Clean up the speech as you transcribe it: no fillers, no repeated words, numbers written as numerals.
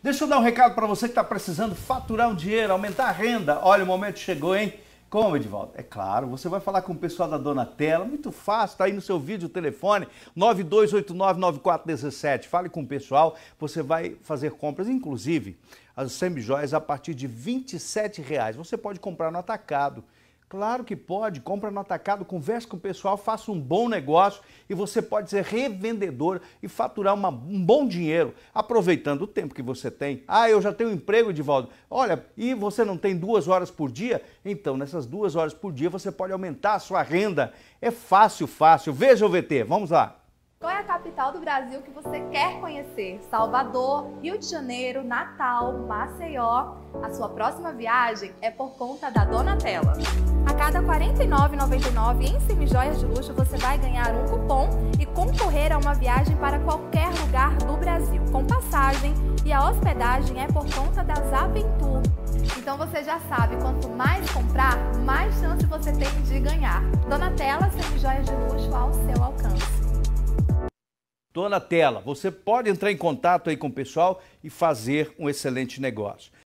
Deixa eu dar um recado para você que está precisando faturar um dinheiro, aumentar a renda. Olha, o momento chegou, hein? Como, Edivaldo? É claro, você vai falar com o pessoal da Donatella, muito fácil, está aí no seu vídeo o telefone, 92899417. Fale com o pessoal, você vai fazer compras, inclusive as semijoias a partir de R$ 27. Você pode comprar no atacado. Claro que pode, compra no atacado, converse com o pessoal, faça um bom negócio e você pode ser revendedor e faturar um bom dinheiro, aproveitando o tempo que você tem. Ah, eu já tenho um emprego, Edivaldo. Olha, e você não tem 2 horas por dia? Então, nessas 2 horas por dia, você pode aumentar a sua renda. É fácil, fácil. Veja o VT, vamos lá. Qual é a capital do Brasil que você quer conhecer? Salvador, Rio de Janeiro, Natal, Maceió. A sua próxima viagem é por conta da Donatella. A cada R$ 49,99 em semijoias de luxo você vai ganhar um cupom e concorrer a uma viagem para qualquer lugar do Brasil, com passagem, e a hospedagem é por conta das Aventur. Então você já sabe, quanto mais comprar, mais chance você tem de ganhar. Donatella, semijoias de luxo ao seu alcance. Donatella, você pode entrar em contato aí com o pessoal e fazer um excelente negócio.